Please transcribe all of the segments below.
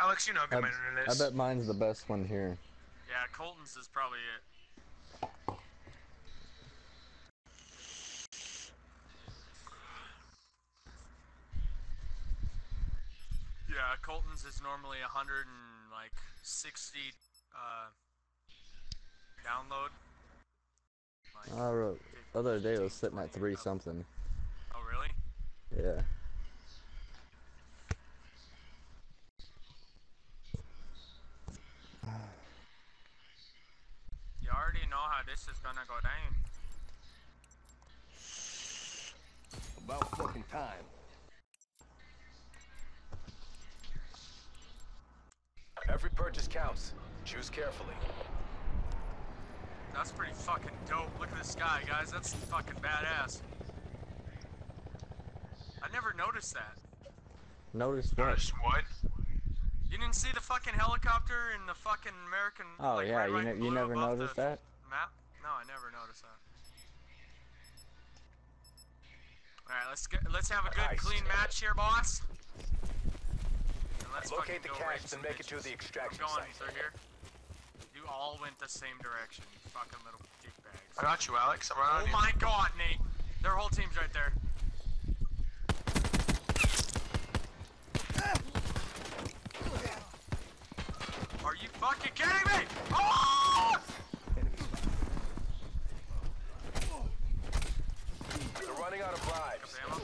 Alex, you know how good my internet I is. bet mine's the best one here. Yeah, Colton's is probably it. Yeah, Colton's is normally 160 download. Like The other day it was 15, sitting at 3 something. Oh really? Yeah. You already know how this is gonna go down. About fucking time. Every purchase counts. Choose carefully. That's pretty fucking dope. Look at this guy, guys. That's fucking badass. I never noticed that. Notice what? Notice what? You didn't see the fucking helicopter in the fucking American? Oh like, yeah, right, right you blue never above noticed the that? map? No, I never noticed that. All right, let's have a good clean match here, boss. And let's locate the go cache and make it to the extraction I'm going site. through here. You all went the same direction, you fucking little dickbags. I got you, Alex. I'm right on Oh you. my god, Nate. Their whole team's right there. Are you fucking kidding me? Oh! They're running out of lives. Ammo.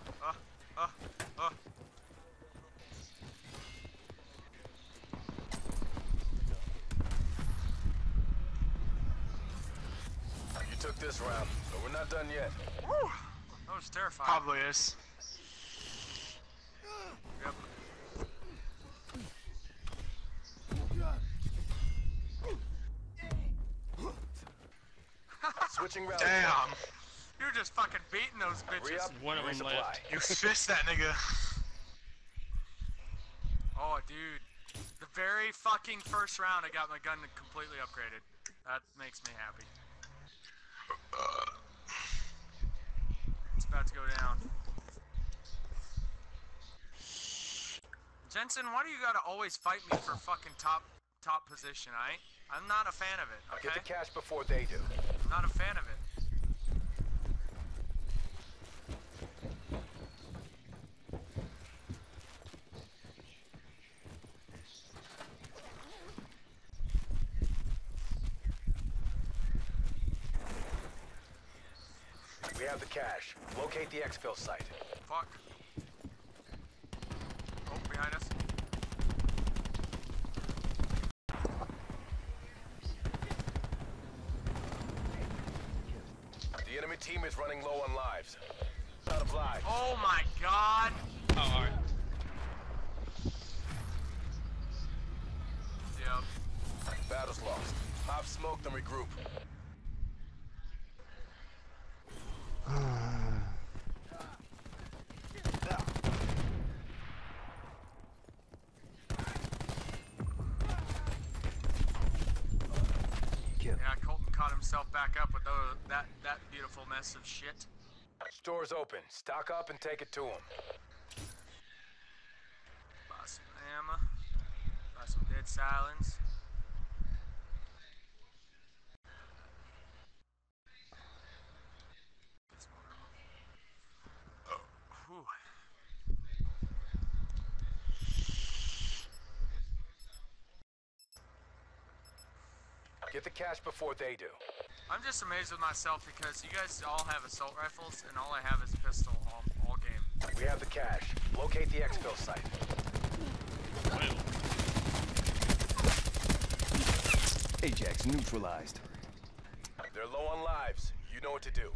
You took this round, but we're not done yet. Woo! That was terrifying. Probably is. Yep. Switching rounds. Damn. You're just fucking beating those bitches. Re-up, One of them resupply. left. You fist that nigga. Oh, dude. The very fucking first round, I got my gun completely upgraded. That makes me happy. It's about to go down. Jensen, why do you gotta always fight me for fucking top position, I'm not a fan of it, okay? Get the cache before they do. I'm not a fan of it. We have the cache. Locate the exfil site. Fuck. Oh, behind us. The enemy team is running low on lives. Out of lives. Oh my god! Oh, alright. Yep. Battle's lost. Pop smoke, then regroup. Yeah, Colton caught himself back up with that beautiful mess of shit. Store's open. Stock up and take it to him. Buy some ammo. Buy some dead silence. Get some more ammo. Oh, whew. Get the cache before they do. I'm just amazed with myself because you guys all have assault rifles and all I have is a pistol all game. We have the cache. Locate the exfil site. Ajax neutralized. They're low on lives. You know what to do.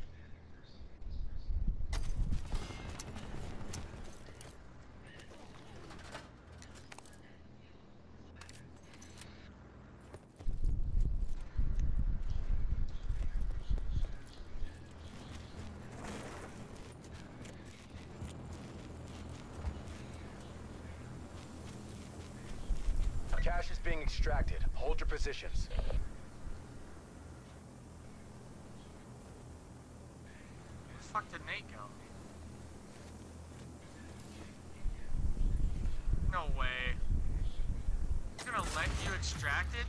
Cache is being extracted. Hold your positions. Where the fuck did Nate go? No way. extracted?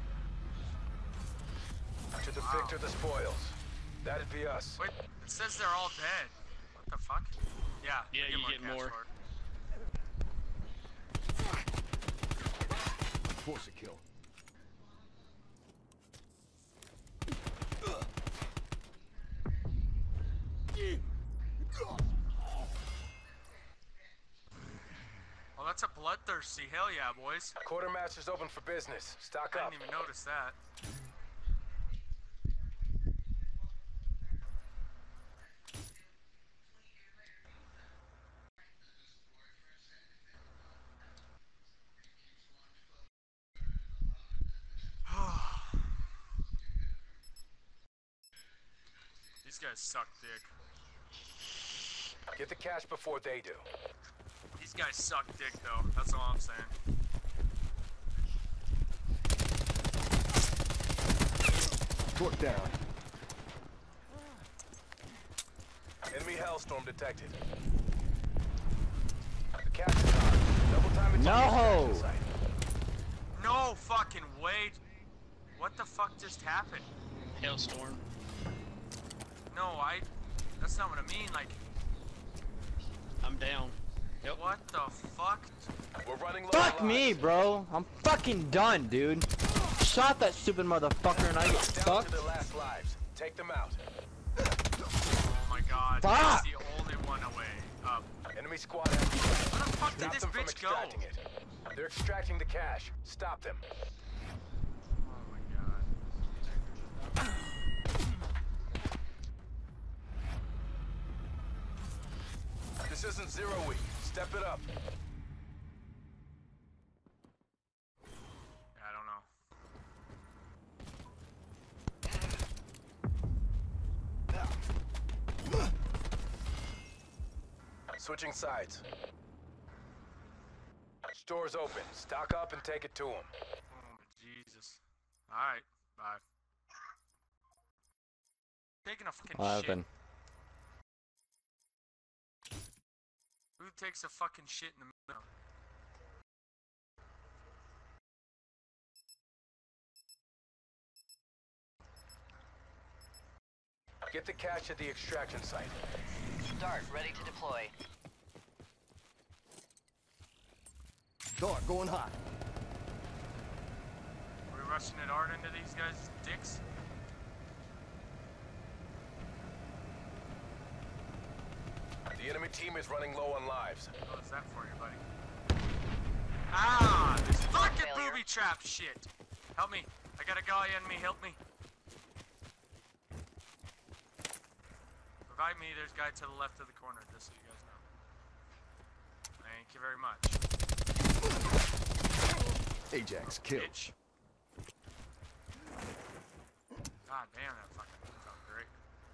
To the victor, the spoils. That'd be us. Wait, it says they're all dead. What the fuck? Yeah, Yeah, we you get cash more. for it. Force a kill. Oh, that's a bloodthirsty. Hell yeah, boys. Quartermaster's open for business. Stock I up. didn't even notice that. These guys suck dick. Get the cash before they do. These guys suck dick though. That's all I'm saying. Torque down. Enemy hellstorm detected. The cash is on. Double time it. No! No fucking way. What the fuck just happened? Hailstorm. No, that's not what I mean. Like, I'm down. Yep. what the fuck? We're running low Fuck on me, lives. bro. I'm fucking done, dude. Shot that stupid motherfucker and I get Down stuck. to their last lives. Take them out. Oh my god. Fuck! That's the only one away. Enemy squad has Where the fuck did Stop this them from bitch go? extracting it. They're extracting the cash. Stop them. Oh my god. This isn't zero week. Step it up. I don't know. Switching sides. Store's open. Stock up and take it to them. Oh Jesus. Alright, bye. Taking a fucking What shit. happened? Who takes a fucking shit in the middle? Get the cash at the extraction site. Dart ready to deploy. Dart going hot. Are we rushing it hard into these guys' dicks? The enemy team is running low on lives. What's that for you, buddy? Ah! This fucking Failure. booby trap shit! Help me! I got a guy on me, help me! Revive me, there's a guy to the left of the corner, just so you guys know. Thank you very much. Ajax kill. Bitch. God damn, that fucking felt great.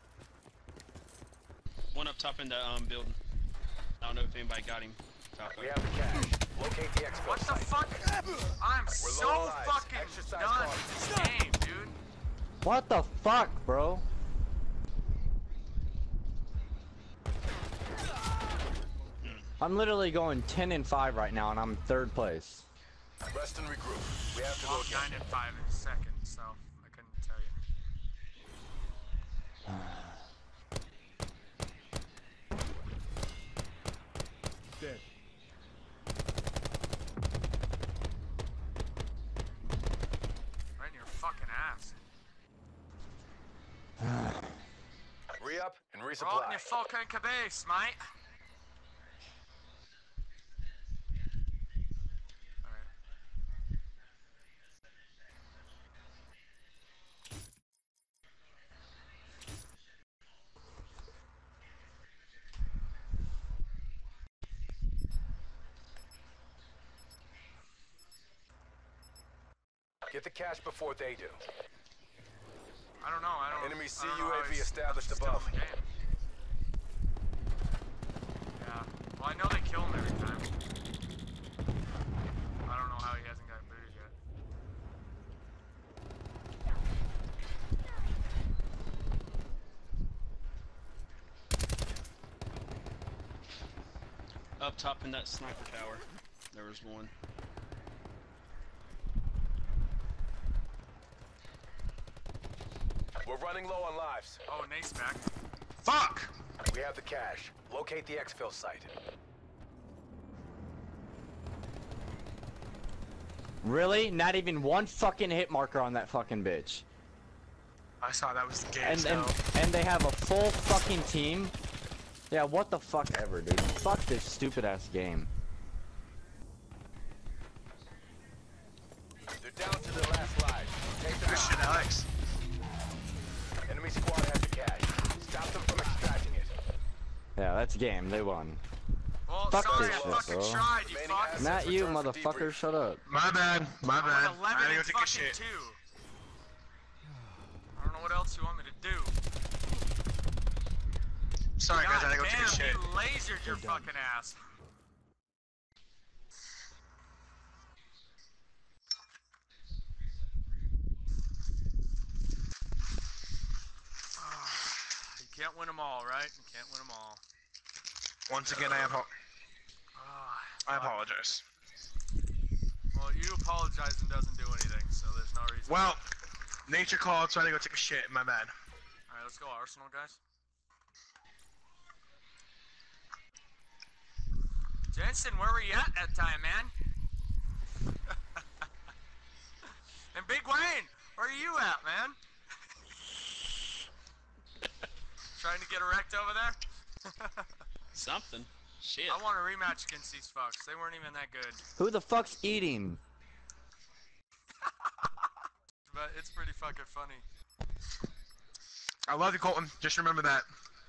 One up top in the building. I don't know if anybody got him. Top We up. have the cash. Locate the expo What the site. fuck? I'm We're so low on lives. fucking Exercise done caution. with this game, dude. What the fuck, bro? I'm literally going 10 and 5 right now, and I'm 3rd place. Rest and regroup. We have to Well, go I'm 9 and 5 in a second, so I couldn't tell you. Dead. Right in your fucking ass. Re-up and We're all resupply. in your fucking caboose, mate. Alright. Get the cash before they do. I don't know, I don't Enemy I don't know how CUAV he's established still above. in the game. Yeah. Well, I know they kill him every time. I don't know how he hasn't got booted yet. Up top in that sniper tower. There was one. We're running low on lives. Oh, Nate's back. Fuck! We have the cash. Locate the exfil site. Really? Not even one fucking hit marker on that fucking bitch. I saw that was the game. And they have a full fucking team. Yeah, what the fuck ever, dude. Fuck this stupid ass game. They're down to their last lives. Take Good shit, Alex. Enemy squad has the cash. Stop them from extracting it. Yeah, that's game. They won. Well, Fuck sorry, this I shit, fucking bro. tried, you Remaining fuck. assets Not you, return for motherfucker. debrief. Shut up. My bad. My bad. I'm 11 I gotta go and take a fucking shit. 2. I don't know what else you want me to do. Sorry, guys. I God gotta go take a damn, shit. he lasered your fucking ass. You can't win them all, right? You can't win them all. Once again, I apologize. Well, you apologizing doesn't do anything, so there's no reason. Well, nature called, so I had to go take a shit. My bad. Alright, let's go Arsenal, guys. Jensen, where were you at that time, man? And Big Wayne, where are you at, man? Trying to get erect over there? Something. Shit. I want a rematch against these fucks. They weren't even that good. Who the fuck's eating? But it's pretty fucking funny. I love you, Colton. Just remember that.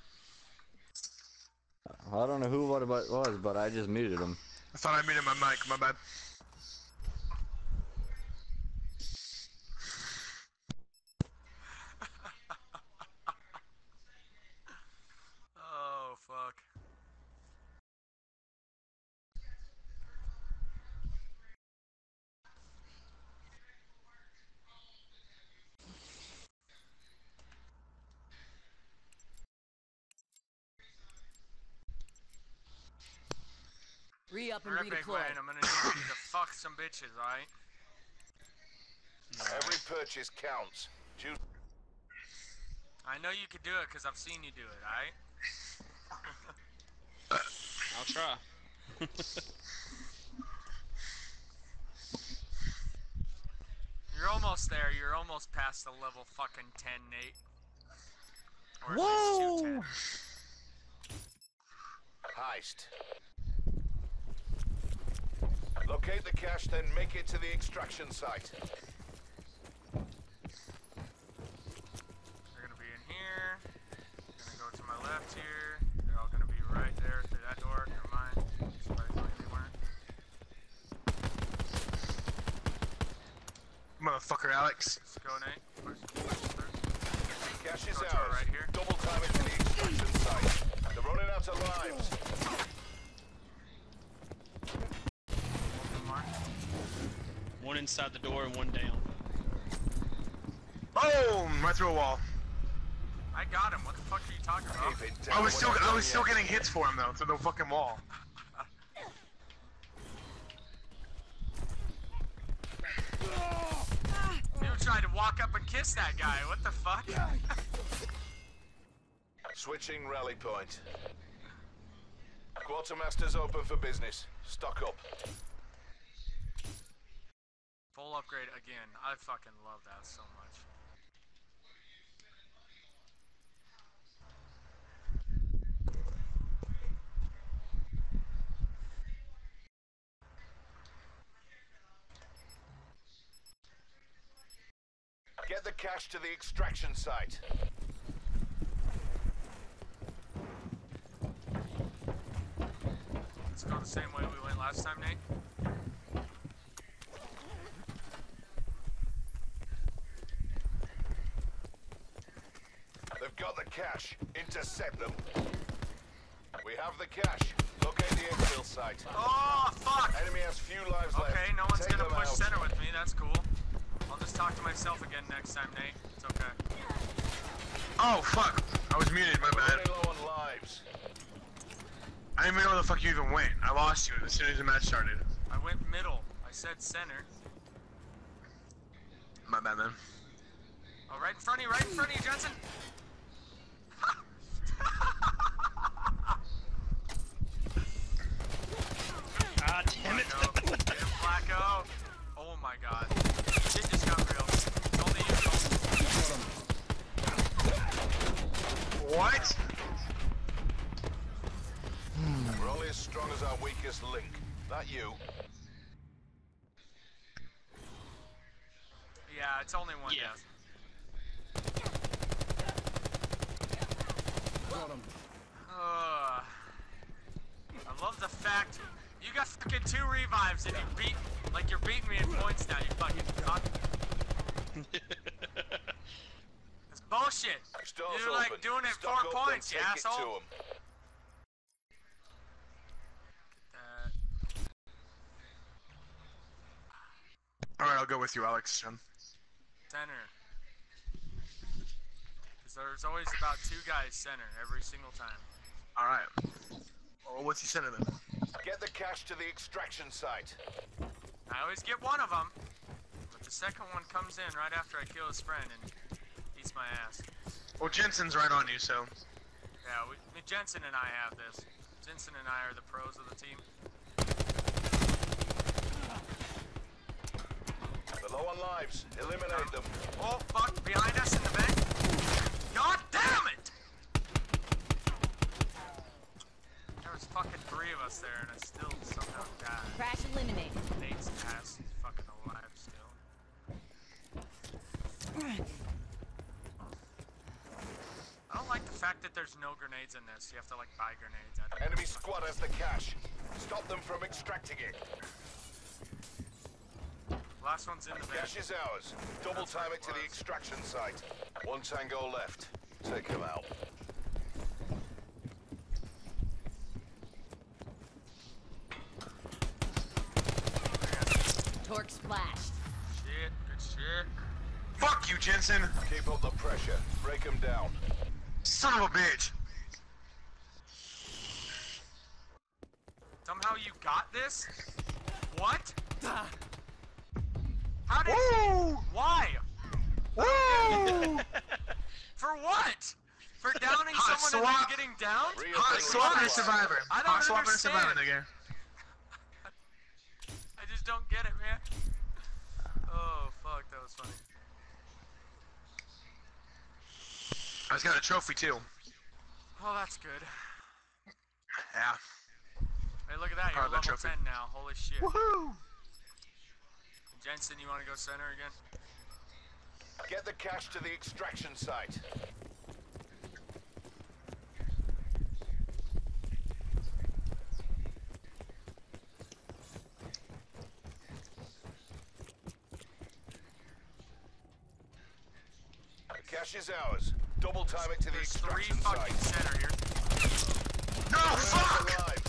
I don't know who what it was, but I just muted him. I thought I muted my mic. My bad. Oh, fuck. Re-up and Alright, Big redeploy. Wayne, I'm gonna need you to fuck some bitches, alright? Every purchase counts. Choose. I know you could do it because I've seen you do it, alright? I'll try. You're almost there. You're almost past the level fucking 10, Nate. Or at Whoa! least 210. Heist. Locate the cache, then make it to the extraction site. They're gonna be in here. Gonna go to my left here. They're all gonna be right there through that door. Never mind. Somebody told me they weren't. Motherfucker, Alex. Let's go, Nate. Push through. Cache is Go to ours. right here. Double time it to the extraction site. They're running out of lives. One more. One inside the door and one down. Boom! Right through a wall. I got him. What the fuck are you talking about? Keep it down. I was We're not still done yet. getting hits for him though, through the fucking wall. You tried to walk up and kiss that guy. What the fuck? Switching rally point. Quartermaster's open for business. Stock up. Full upgrade again. I fucking love that so much. Get the cache to the extraction site. Let's go the same way we went last time, Nate. They've got the cache. Intercept them. We have the cache. Locate the exfil site. Oh, fuck! Enemy has few lives left. Okay, no one's Take gonna them push out. center with me. That's cool. I'll just talk to myself again next time, Nate. It's okay. Oh fuck! I was muted. My We're bad. running low on lives. I didn't even know where the fuck you even went. I lost you as soon as the match started. I went middle. I said center. My bad, man. Oh, right in front of you, Jensen. Ah, damn it. Flacco. Get him, Flacco. Oh my god. Shit just got real. It's only you, Cole. What? We're only as strong as our weakest link. That you? Yeah, it's only one Yeah. death. I love the fact you got fucking 2 revives and you beat, like you're beating me in points now, you fucking cunt. It's bullshit. Stores You're open. like doing it Stock 4 up, points, then you take it to asshole. 'em. Alright, I'll go with you, Alex. Center. Because there's always about 2 guys center every single time. Alright. Well, what's he center then? Get the cash to the extraction site. I always get one of them, but the second one comes in right after I kill his friend and eats my ass. Well, Jensen's right on you, so. Yeah, Jensen and I have this. Jensen and I are the pros of the team. They're low on lives. Eliminate them. Oh, fuck, behind us in the bank. God damn it! There was fucking 3 of us there and I still somehow died. Crash eliminated. Nate's ass is fucking alive still. I don't like the fact that there's no grenades in this. You have to like buy grenades. Enemy squad has the cash. Stop them from extracting it. Last one's in the bank. Cash is ours. Double time it to the extraction site. 1 tango left. Take him out. Torque splashed. Shit, good shit. Fuck you, Jensen! Keep up the pressure. Break him down. Son of a bitch! Somehow you got this? What? How did? Woo! Why? Woo! For what? For downing Hot someone and swap. then getting downed? Hot swap and a Why? survivor. I don't Hot swap and a understand. survivor, nigga. I just don't get it, man. Oh, fuck, that was funny. I just got a trophy too. Oh, that's good. Yeah. Hey, look at that, you're Proud of that level trophy. 10 now, holy shit. Woohoo! Jensen, you wanna go center again? Get the cash to the extraction site. The cash is ours. Double time it to the There's 3 extraction fucking site. center here. No, fuck! Lives.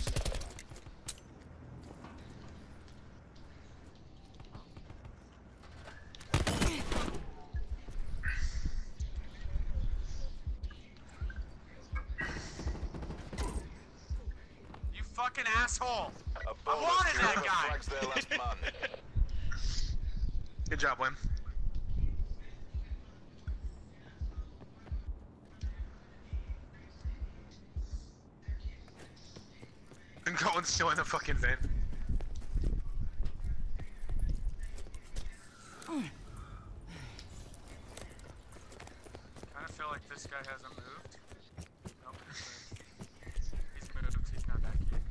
You fucking asshole! A bonus wanted to that whoever guy. flags their last man. Good job, Wim. And Cohen's still in the fucking van. Kinda feel like this guy hasn't moved. Nope, he's moved. He's not back yet.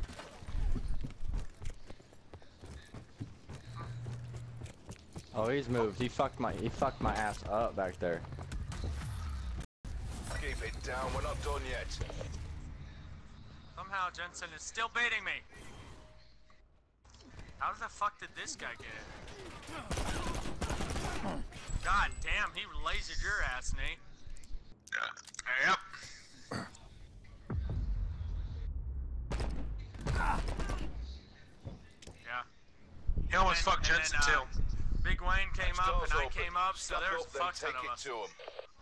Oh, he's moved. He fucked my ass up back there. Keep it down, we're not done yet. Somehow Jensen is still baiting me. How the fuck did this guy get it? God damn, he lasered your ass, Nate. Yep. Yeah. He almost And- fucked and Jensen then, too. Big Wayne came up Doors and I open. came up, so Stock there's up, a then fuck ton take of it us. to 'em.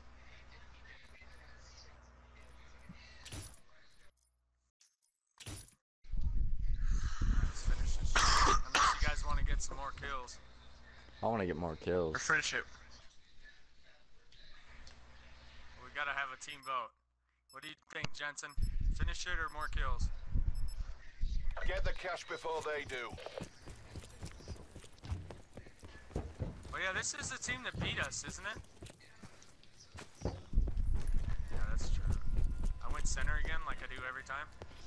Let's finish this shit. Unless you guys want to get some more kills. I want to get more kills. Or finish it. gotta have a team vote. What do you think, Jensen? Finish it or more kills? Get the cash before they do. Oh yeah, this is the team that beat us, isn't it? Yeah, that's true. I went center again like I do every time.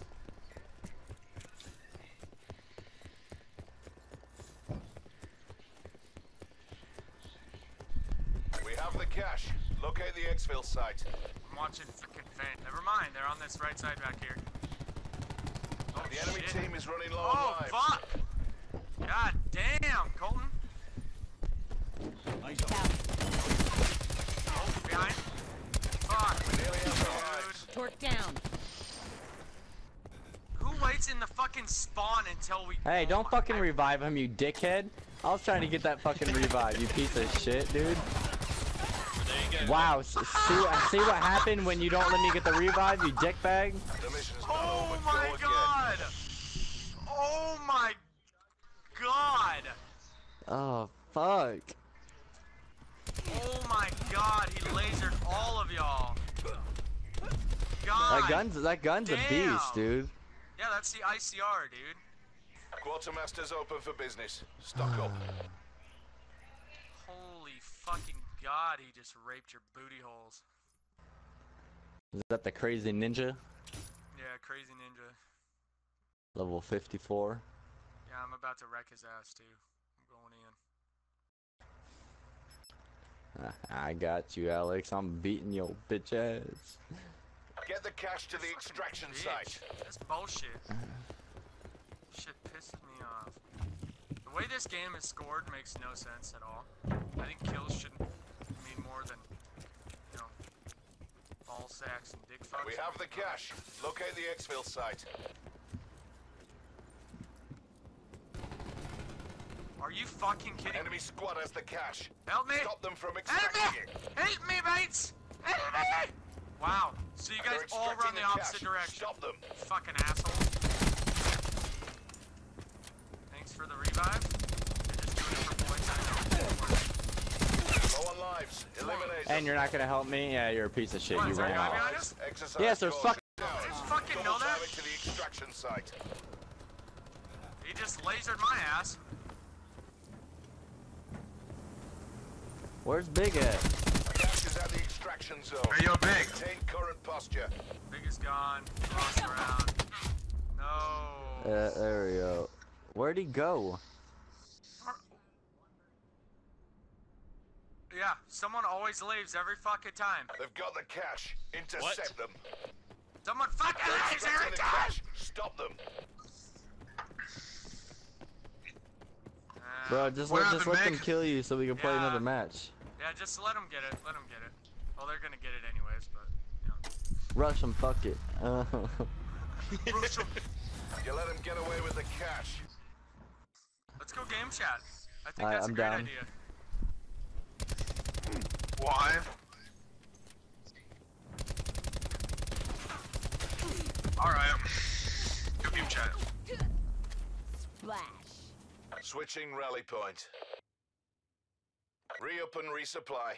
We have the cash. Locate the exfil site. I'm watching fucking vent. Never mind, they're on this right side back here. Oh, The enemy shit. team is running low Oh, on lives. fuck! God damn, Colton. Oh, behind. Fuck. We nearly have the lives. Torque down. Who waits in the fucking spawn until we... Hey, oh don't my- fucking revive him, you dickhead. I was trying to get that fucking revive, you piece of shit, dude. There you go. Wow, see what happened when you don't let me get the revive, you dickbag? The mission's not Oh over. my Go again. god! Oh my god! Oh, fuck. Oh my god, he lasered all of y'all. God. That gun's a damn. beast, dude. Yeah, that's the ICR, dude. Quartermaster's open for business. Stock up. Holy fucking god, he just raped your booty holes. Is that the crazy ninja? Yeah, crazy ninja. Level 54. Yeah, I'm about to wreck his ass too. I'm going in. I got you, Alex. I'm beating your bitch ass. Get the cash to the extraction Bitch. site. That's bullshit. Shit pisses me off. The way this game is scored makes no sense at all. I think kills shouldn't mean more than, you know, ball sacks and dick fucks. We have the cash. Locate the exfil site. Are you fucking kidding Enemy me? squad has the cash. Help me! Stop them from Help extracting me! it. Help me, mates! Help me! Wow. So you guys They're all run extracting the opposite cash. direction. Stop them. Fucking assholes. Thanks for the revive. You're just doing it for points. I know. Low on lives. Eliminate And you're not gonna help me? Yeah, you're a piece of shit. What, You is there a ran guy off. behind us? Exercise Yes, there's caution. fucking- Did you fucking know Double that? time it to the extraction site. He just lasered my ass. Where's Big at? Cash is at the extraction zone. Hey, yo, Big. Maintain current posture. Big is gone. Lost around. No. There we go. Where'd he go? Yeah, someone always leaves every fucking time. They've got the cash. Intercept them. Someone fucking They're leaves extracting every the time! cash. Stop them. Bro, just What let happened, them Big? kill you so we can play Yeah. another match. Yeah, just let them get it. Let them get it. Well, they're gonna get it anyways, but, you know. Rush them, fuck it. You let them get away with the cash. Let's go game chat. I think Alright, that's a I'm great down. idea. Why? Alright. Go game chat. Splash. Switching rally point. Re-up and resupply.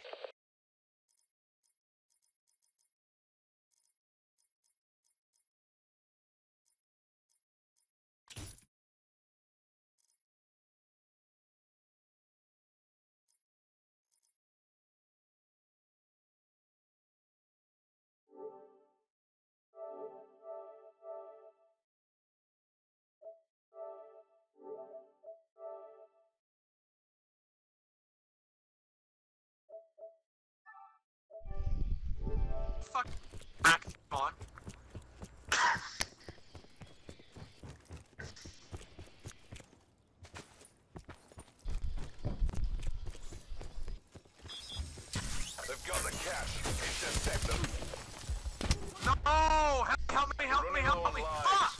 Fuck. On. They've got the cash. Intercept them. No! Help me, help me, Running help low me! on Fuck!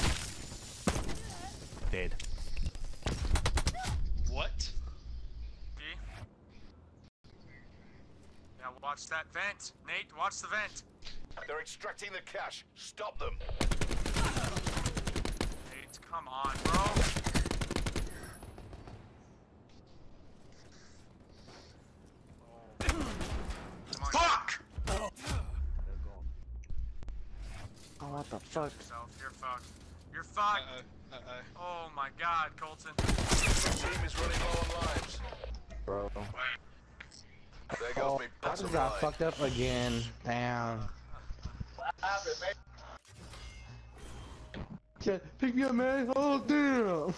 Dead. What? D? Yeah, watch that vent. Nate, watch the vent. They're extracting the cash. Stop them. Nate, come on, bro. Come on. Fuck! fucked. Yourself. You're fucked. You're fucked. Oh my God, Colton. Team is running low on lives. Bro. There goes me. I just got fucked up again. Damn. Pick me up, man. Oh, damn.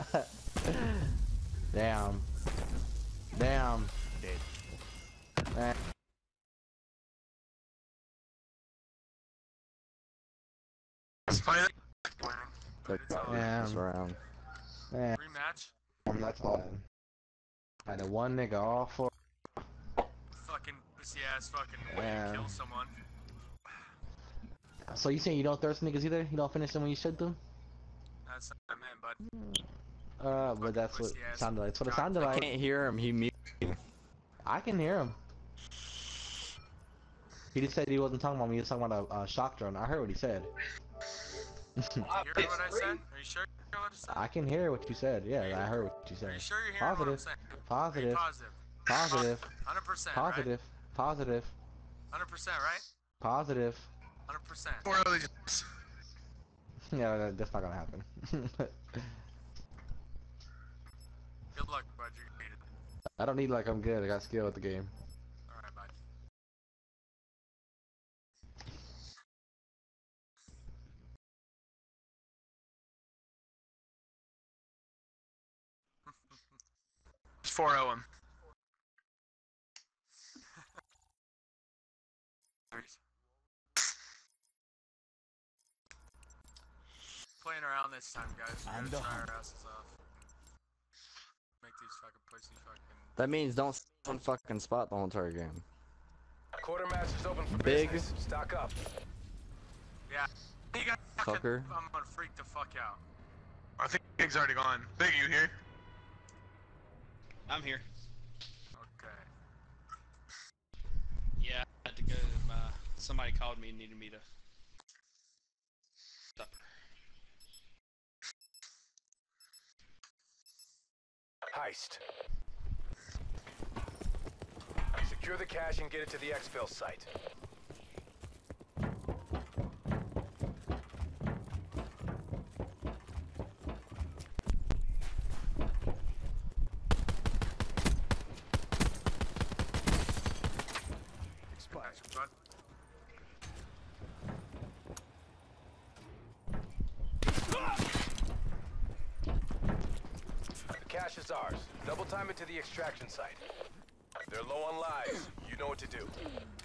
Damn. Damn. Dead. Damn. Round. Damn. Rematch. That's all. I had a one nigga all for. Fucking pussy ass fucking way to kill someone. So you saying you don't thirst niggas either? You don't finish them when you should them? That's not what I meant, bud. But that's what it pussy-ass sounded like. That's what it cock. sounded I like. can't hear him. He muted. I can hear him. He just said he wasn't talking about me. He was talking about a shock drone. I heard what he said. Did you hear what I said? Are you sure you hear what I said? I can hear what you said. Yeah, I heard what you said. Are you sure you're hearing what I'm saying? Positive. Are you positive? Positive. 100%, Positive. Positive. right? 100%, right? Positive. 100%. Or at least. Yeah, that's not gonna happen. Good luck, bud. You're gonna need it. I don't need like I'm good. I got skill at the game. Alright, bud. Just 4-0 him. Playing around this time, guys. We're gonna try our asses off. Make these fucking pussies fucking. That means don't one fucking spot the whole entire game. Quartermaster's open for Big. business. Stock up. Yeah. You got Fucker. I'm gonna freak the fuck out. I think Big's already gone. Big, you here? I'm here. Okay. Yeah, I had to go. Somebody called me and needed me to. Stop. Heist. Secure the cash and get it to the exfil site. Expired. Bud. The cash is ours. Double time it to the extraction site. They're low on lives. You know what to do.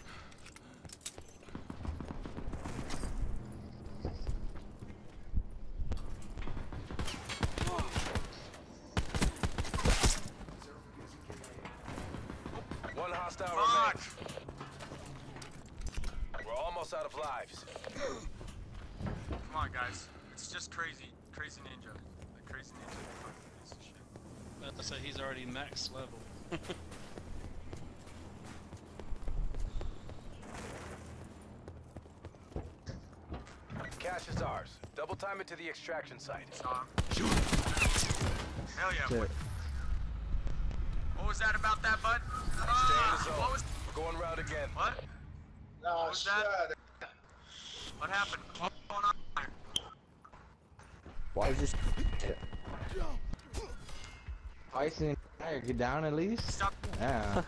One hostile remains. We're almost out of lives. Come on, guys. It's just crazy. Crazy ninja. The crazy ninja. Fucking piece of shit. About to say he's already max level. Cash is ours. Double time it to the extraction site. Saw him. Hell yeah. Shit. What was that about that, bud? Stay in the zone. What was? We're going round again. What? What was that? What happened? What's going on there? Why is this? Ice in fire. Get down at least. Stop. Yeah.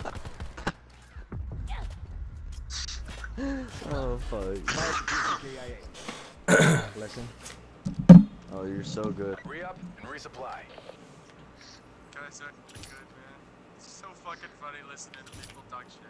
Oh fuck. Listen. Oh, you're so good. Re-up and resupply. Guys are good, man. It's so fucking funny listening to people talk shit.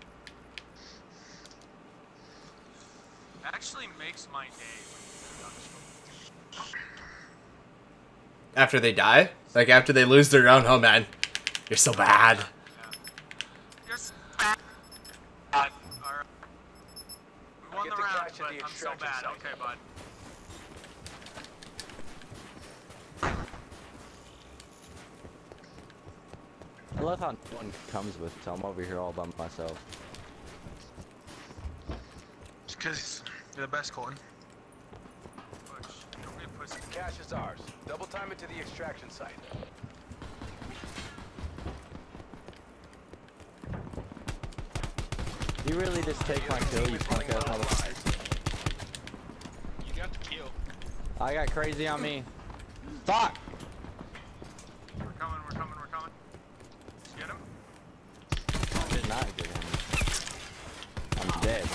Actually makes my day when you talk shit. After they die? Like after they lose their own, oh man, you're so bad. Yeah. You're so bad. Alright. We won Get the the round, cash at but the I'm so extraction bad. site. Okay, bud. I love how no one comes with, so I'm over here all by myself. Just because you're the best, Colton. Push. Don't be a pussy. Cash is ours. Double time it to the extraction site. You really just take my kill, you punk ass motherfucker. You got the kill. I got crazy on me. Fuck! We're coming, we're coming, we're coming. Did you get him? I did not get him. I'm dead.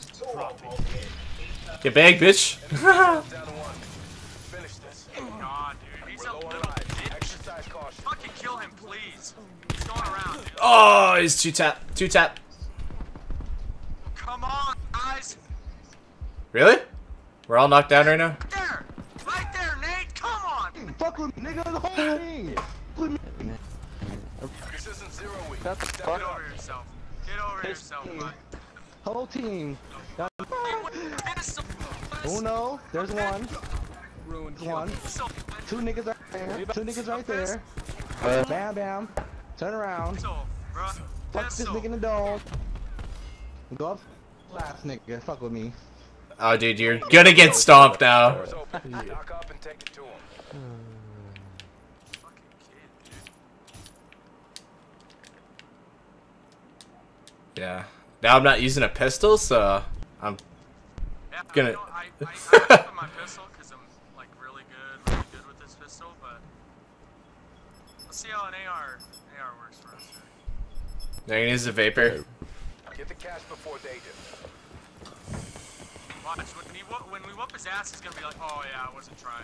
Get bagged, bitch. Down to one. Finish this. God, dude, he's a little bitch. Exercise caution. Fucking kill him, please. He's going around, dude. Oh, he's two tap. Two tap. Come on, guys. Really? We're all knocked down right now? There! Right there, Nate! Come on! Fuck with me, nigga, the whole thing. This isn't 0 week. That's Get fuck. over yourself. Get over yourself, bud. Whole team. Pistol. Oh no, there's one. One. Pistol. Two niggas right there. Two niggas right there. Bam, bam. Turn around. Pistol, bruh. Fuck this Pistol. nigga in the dog. Go up. Last nigga. Fuck with me. Oh, dude, you're gonna get stomped now. Doors open. Knock up and take it to him. Fucking kid, dude. Yeah. Now I'm not using a pistol, so I'm Yeah, Gonna- I open my pistol because I'm like really good with this pistol, but let's see how an AR works for us. They're gonna use the vapor. Get the cash before they do. Watch, when we whoop his ass, he's gonna be like, oh yeah, I wasn't trying.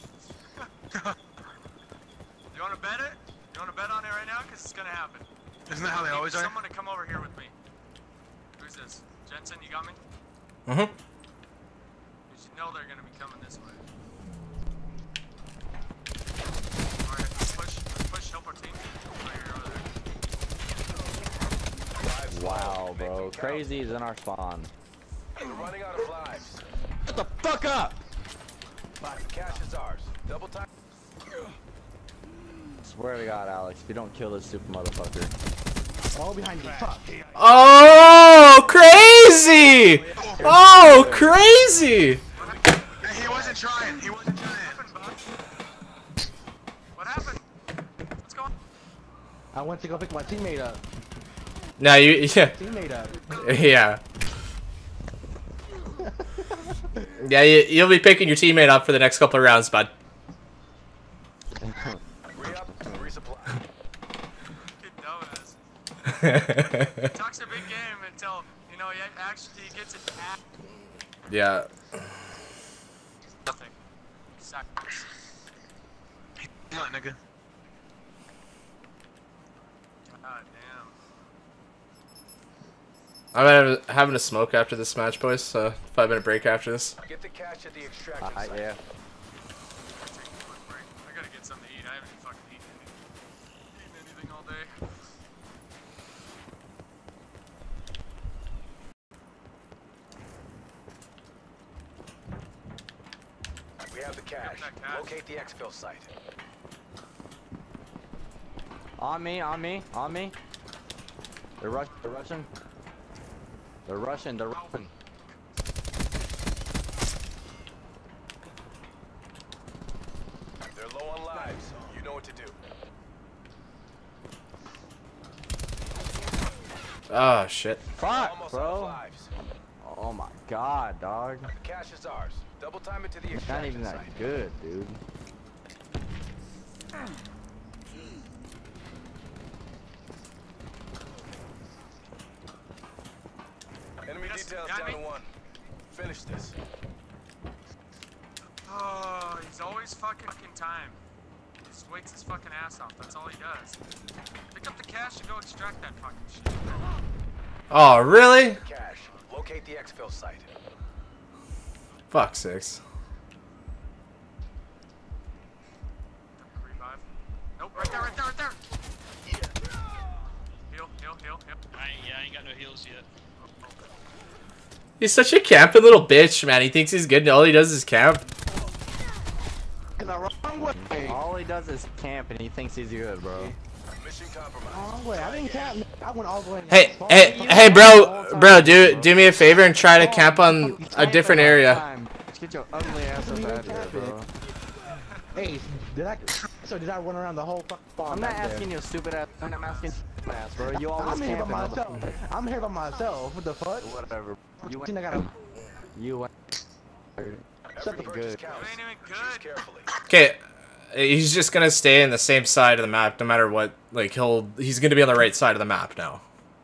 You wanna bet it? You wanna bet on it right now? Cause it's gonna happen. Isn't that how they I need always are? someone to come over here with me. Who's this? Jensen, you got me? Mm-hmm. You should know they're gonna be coming this way. Alright, push, help our team. Oh, you're over there. Wow, bro. Crazy's in our spawn. We're running out of lives. Shut the fuck up! The cash is ours. Double time. Swear to God, Alex, if you don't kill this stupid motherfucker. All behind you. Fuck. Oh, crazy! Oh, crazy! Hey, he wasn't trying. He wasn't trying. What happened? What's going on? I went to go pick my teammate up. Now you, yeah, Teammate up. yeah. Yeah, you'll be picking your teammate up for the next couple of rounds, bud. Re-up, resupply. Kid dumbass. Talks a big game until, you know, he actually gets it back. Yeah. Nothing. Sucks. Come on, nigga. God damn. I'm having a smoke after this match, boys. So 5-minute break after this. Get the cash at the extraction site. Yeah. Take a quick break. I gotta get something to eat. I haven't fucking eaten anything all day. We have the cash. that cash. Locate the exfil site. On me, on me, on me. They're rushing. They're rushing. They're rushing. They're rushing. They're low on lives. You know what to do. Oh shit. Fuck, Almost out of bro. lives. Oh my God, dog. The cash is ours. Double time it to the Not extraction even that site. good, dude. Enemy Yes, details got down me. to one. Finish this. Oh, he's always fucking time. He just waits his fucking ass off. That's all he does. Pick up the cash and go extract that fucking shit. Oh, really? Cash. Locate the exfil site. Fuck sakes. Revive. Nope, right there, right there, right there. Heal. I ain't got no heals yet. He's such a camping little bitch, man. He thinks he's good and all he does is camp. The wrong way. All he does is camp and he thinks he's good, bro. Mission compromised. Wrong way. I didn't camp. I went all the way. Hey, bro, do me a favor and try to camp on a different area. Just get your ugly ass up out here, bro. Hey, did I run around the whole fucking farm? I'm not back there? asking you stupid ass. I'm asking you ass, bro. You always I'm here by camping. myself. I'm here by myself. What the fuck? Whatever. You I went. gotta. You went. Every purchase good. counts. You ain't even Choose good. carefully. Okay, he's just gonna stay in the same side of the map no matter what. Like he's gonna be on the right side of the map now.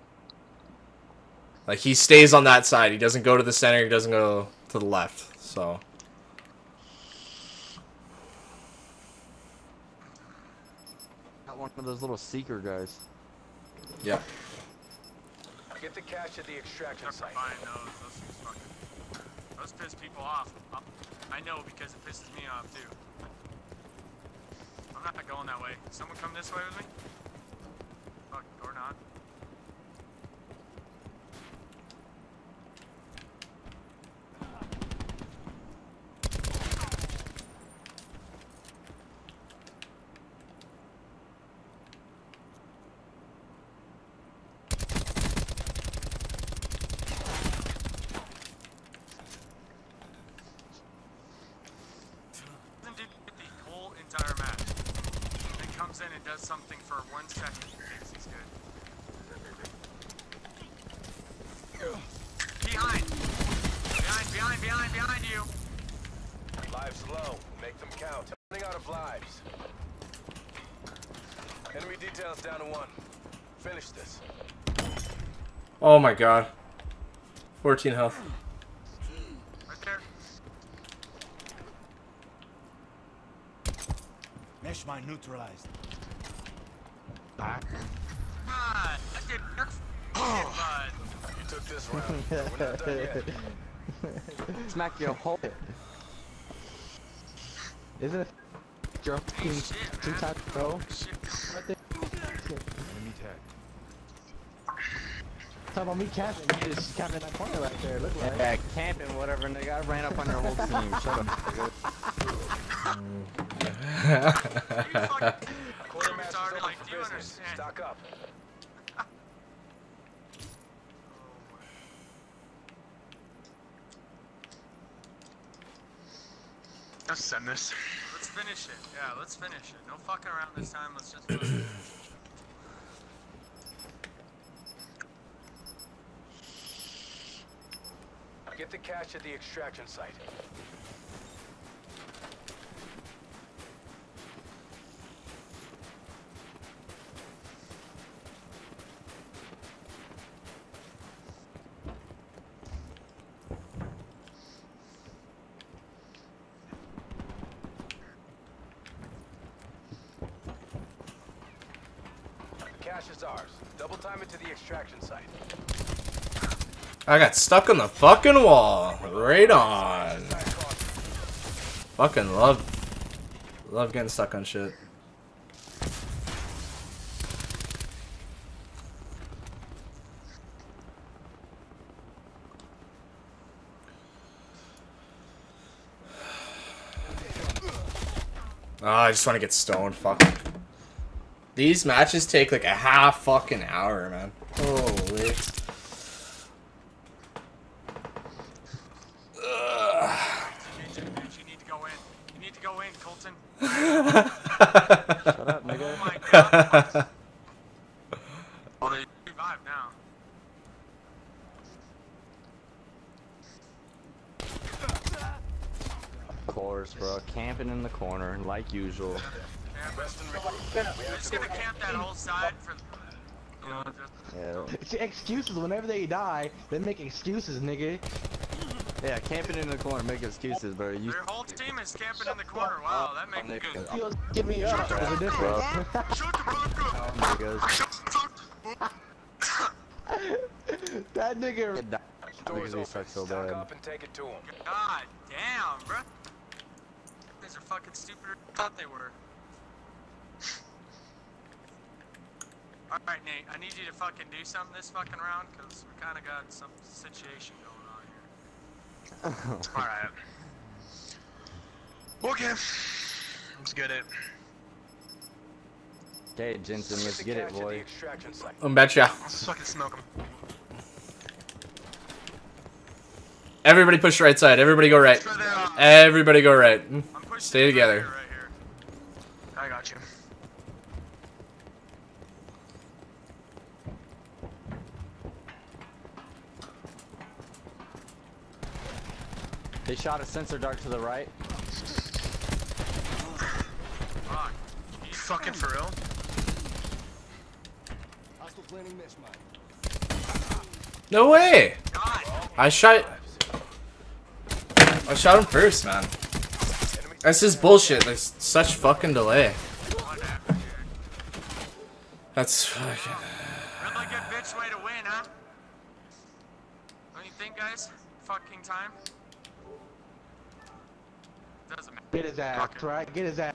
Like he stays on that side. He doesn't go to the center. He doesn't go to the left. So. Got one of those little seeker guys. Yeah. Get the cash at the extraction Start site. buying those. Those things fucking. Those piss people off. I know because it pisses me off too. I'm not going that way. Someone come this way with me? Fuck, or not. Doesn't do the whole entire match. Then comes in and does something for 1 second and thinks he's good. Behind! Behind you! Lives low. Make them count. Running out of lives. Enemy details down to 1. Finish this. Oh my god. 14 health. Right there. Mesh mine neutralized. God, I did bud. You took this round. But we're not done yet. Smack your whole. Isn't it your fucking Shit, two man. times pro? Shit. Enemy tag. Talking about me camping, you just camping that corner right there. Look like. Yeah, camping, whatever, nigga. I ran up on your whole team. Shut up, nigga. You fucking Quartermaster's retarded, open like, for do you business. understand? Stock up. Let's send this. Let's finish it. Yeah, let's finish it. No fucking around this time. Let's just do it. Get the cash at the extraction site. The cash is ours. Double time it to the extraction site. I got stuck on the fucking wall. Right on. Fucking love getting stuck on shit. Oh, I just want to get stoned. Fuck. These matches take like a half fucking hour, man. Holy. You need to go in. You need to go in, Colton. Shut up, nigga. Oh my god. Oh, they revive now. Of course, bro. Camping in the corner, like usual. We're just gonna camp that whole side for, you know, just... Yeah. See, excuses, whenever they die, they make excuses, nigga. Yeah, camping in the corner, make excuses, bro. You Your whole team is camping in the corner. Wow, that makes me good. Feels give me up. There's a difference. Shut the fuck up! niggas. Shut the fuck up! That nigga. Doors Niggas, they open. suck so Stock bad. up and take it to him. God damn, bro. These are fucking stupider than I thought they were. Alright, Nate, I need you to fucking do something this fucking round, because we kind of got some situation going on here. Alright. Okay. Let's get it. Okay, Jensen, let's get it, Cash at the boy. extraction site. Betcha. Let's fucking smoke him. Everybody push right side. Everybody go right. Everybody go right. I'm pushing Stay you together. Right here. I got you. They shot a sensor dart to the right. Fuck. You fucking for real? No way! God. I shot him first, man. This is bullshit. There's such fucking delay. Whatever, dude. That's fucking... Really good bitch way to win, huh? Don't you think, guys? Fucking time. Doesn't matter. Get his ass, Fuck it. right? Get his ass.